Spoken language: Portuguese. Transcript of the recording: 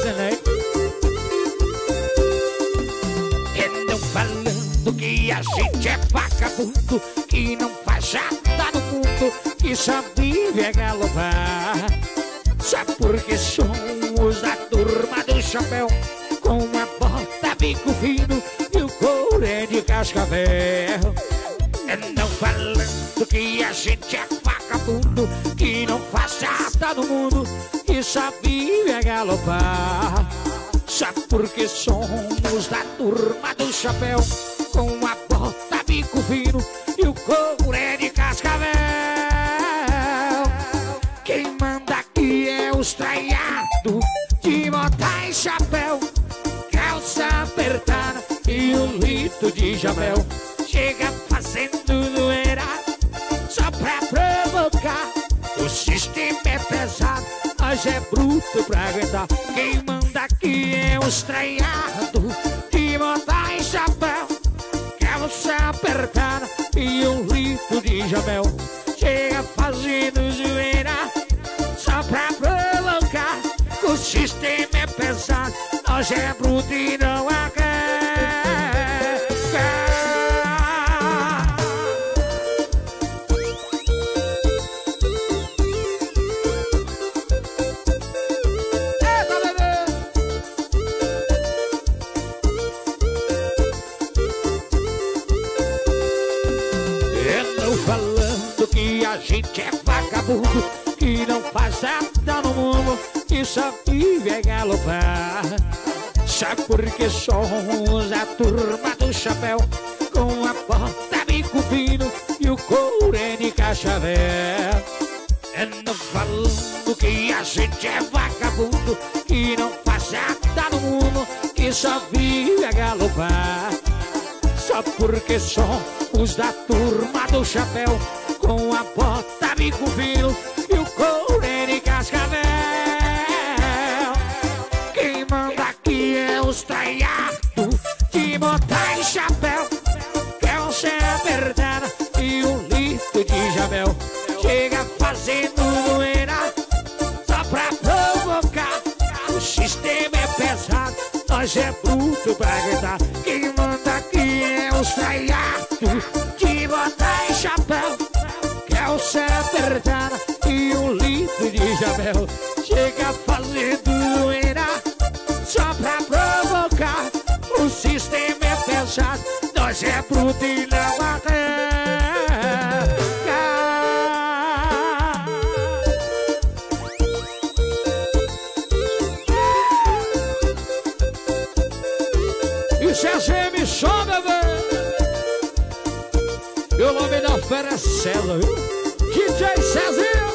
Zezinei. Andam falando que a gente é vagabundo, que não faz nada no mundo, que só vive a galopar. Só porque somos da turma do chapéu, com a bota bico fino e o couro é de cascavel. Andam falando que a gente é vagabundo, que não faz nada no mundo, que só vive a galopar. Só porque somos da turma do chapéu, com a bota bico fino e o couro é de cascavel. Quem manda aqui é o estraiado de bota e chapéu, calça apertada e um litro de chapéu. Chega fazendo zoeira só pra provocar. O sistema é pesado, mas é bruto pra aguentar. Quem manda aqui é o estraiado de bota e chapéu, calça apertada e um litro de chapéu. Chega fazendo zoeira só pra provocar. O sistema é pesado, nós é bruto e não aguenta. Falando que a gente é vagabundo, que não faz nada no mundo, que só vive a galopar. Só porque somos a turma do chapéu, com a bota bico fino e o couro é de cascavel. Andam falando que a gente é vagabundo, que não faz nada no mundo, que só vive a galopar. Só porque somos da turma do chapéu, com a bota bico fino e o couro é de cascavel. Quem manda aqui é o estraiado de bota e chapéu, calça apertada e um litro de chapéu. Chega fazendo zoeira só pra provocar. O sistema é pesado, nós é bruto pra aguentar. Quem manda aqui é o estraiado de bota e chapéu, calça apertada e um litro de chapéu. Chega fazendo zoeira só pra provocar. O sistema é pesado, nós é bruto e não aguenta. CZM só, bebê. E o nome da fera é César, viu? DJ Cezinho.